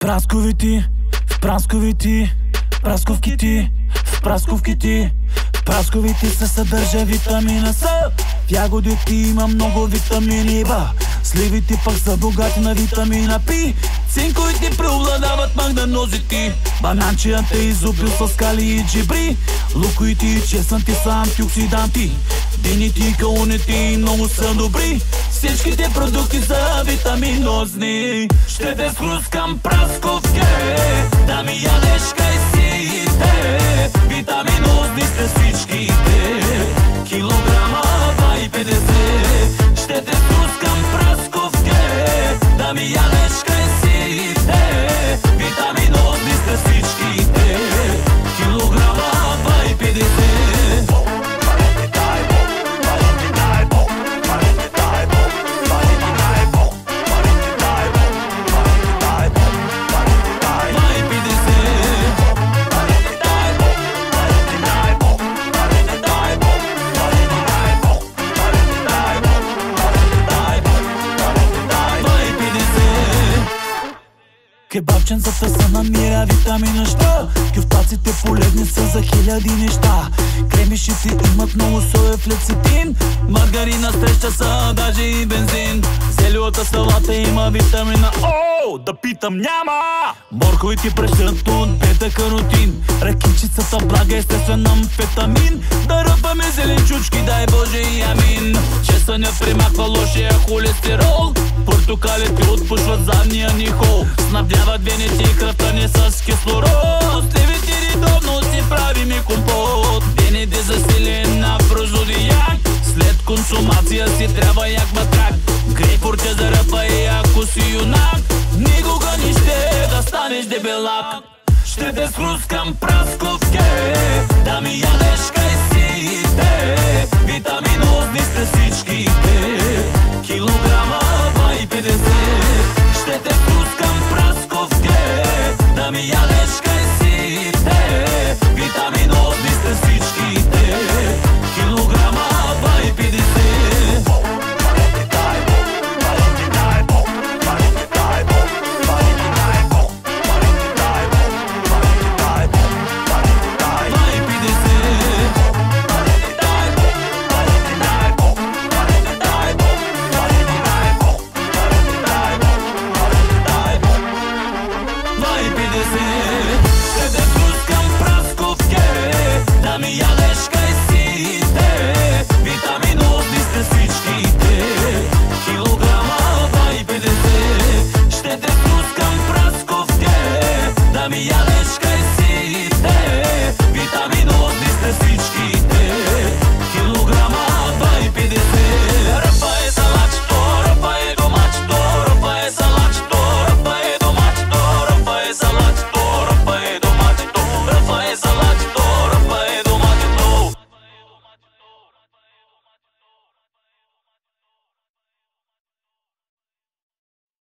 прасковити, в прасковити, прасковките, в прасковките. В прасковите се съдържа витамина С. В ягодите има много витамини Б. Сливите пък са богати на витамина П. Цинковите преобладават магданозити. Бананчията изобил с калий и джибри. Луковите и чесънти са антиоксиданти. Дините и каунете и много са добри. Всичките продукти са витаминозни. Ще те схрускам прасковке, да ми ядеш кайсиите. Витаминозни сте всичките. Килограма 2,50. Ще те схрускам прасковке, да ми ядеш кайсиите. Витаминозни сте всичките. Килограма 2,50. Кебабченцата са намира витамина ща. Кюфтаците полезни са за хиляди неща. Кремишите имат много соев лецитин. Маргарина среща са даже и бензин. Зелевата салата има витамина О, да питам няма. Морковите прещат от бета-каротин. Ракичицата блага естествен амфетамин. Да ръпаме зеленчучки, дай Боже и амин. Чесънят примахва лошия холестерол. Портокалите отпушват задния ни хол. Снабдяват вените и кръвта ни с кислород. Сливите редовно си правим и компот. Вените засилен на прозодияк. След консумация си трябва як батрак. Грейпфрут те заръпа и ако си юнак. Никога не ще да станеш дебелак. Ще те схрускам прасковке, да ми ядеш